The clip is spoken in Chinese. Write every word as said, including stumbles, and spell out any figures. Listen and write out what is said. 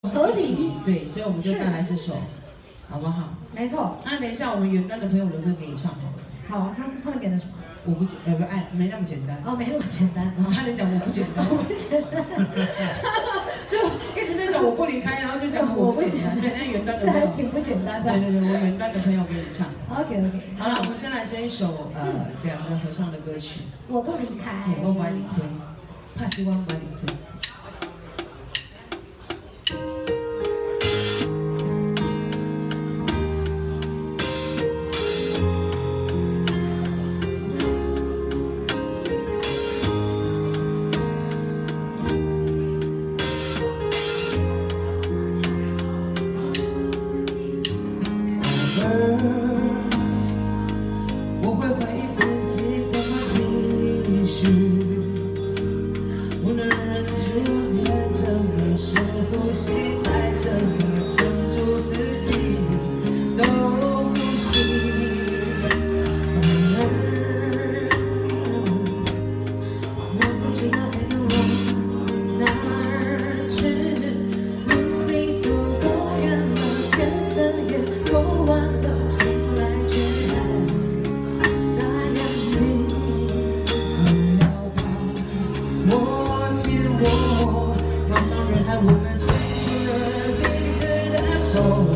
合理。 对，所以我们就带来这首，好不好？ 没错。 那等一下我们远端的朋友留着给你唱好了。 好，他他们给的什么？ 我不简，呃不，哎，没那么简单。 哦，没那么简单。 我差点讲我不简单， 我不简单， 就一直在讲我不离开，然后就讲我不简单。对，那远端的这还挺不简单的。 对对对，我远端的朋友给你唱。 OK OK。 好了，我们先来这一首呃两个合唱的歌曲。 我不离开。 我不理亏，怕希望不理亏。 我会怀疑自己怎么继续，不能忍住，再怎么深呼吸，再怎么撑住自己都不行。我不知道还能往哪儿去，努力走多远了，天色也够晚了。 我们牵住了彼此的手。